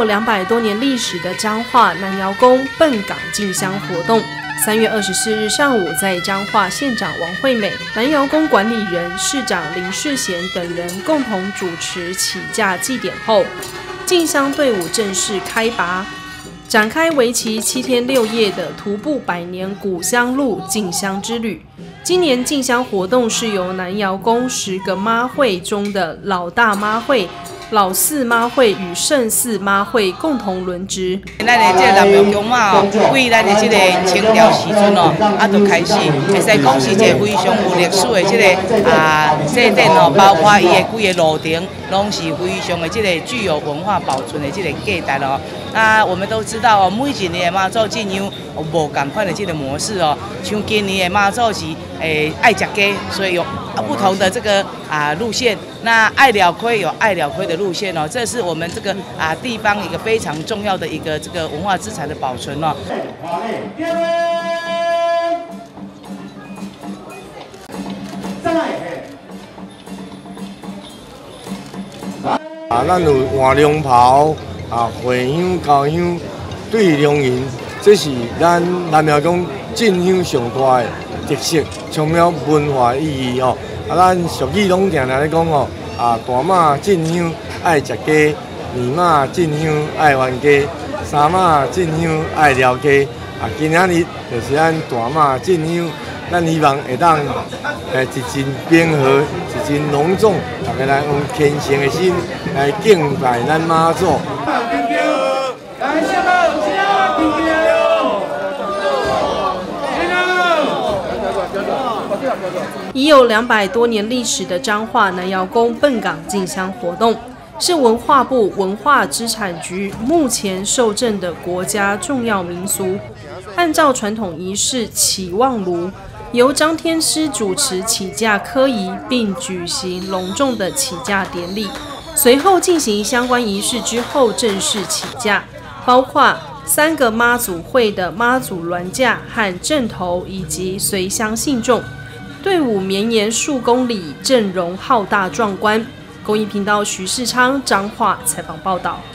有200多年历史的彰化南窑宫笨港进香活动，3月24日上午，在彰化县长王惠美、南窑宫管理人市长林世贤等人共同主持起驾祭典后，进香队伍正式开拔，展开为期7天6夜的徒步百年古香路进香之旅。今年进香活动是由南窑宫10个妈会中的老大妈会、老四妈会与圣四妈会共同轮值。 咱的这个南窑宫嘛哦，为咱的这个清朝时阵哦，就开始，会使讲是一个非常有历史的这个祭典哦，包括伊的几个路程，拢是非常的这个具有文化保存的这个价值哦。我们都知道哦，每一年的妈祖进香无同款的这个模式哦，像今年的妈祖是爱食鸡，所以有不同的这个路线。那爱了亏有爱了亏的路线哦，这是我们这个地方一个非常重要的一个这个文化资产的保存哦。 咱有换龙袍回乡交香对龙吟，这是咱南窑宫进香上大的特色，充满文化意义哦。咱俗语拢常常咧讲哦，大马进香爱食鸡，二马进香爱还鸡，三马进香爱了鸡。今仔日就是咱大马进香，咱希望会当一真平和，一真隆重，大家来用虔诚的心来敬拜咱妈祖。 已有200多年历史的彰化南窑宫笨港进香活动，是文化部文化资产局目前受证的国家重要民俗。按照传统仪式起望炉，由张天师主持起驾科仪，并举行隆重的起驾典礼。随后进行相关仪式之后，正式起驾，包括3个妈祖会的妈祖銮驾和阵头，以及随香信众。队伍绵延数公里，阵容浩大壮观。公益频道徐世昌彰化采访报道。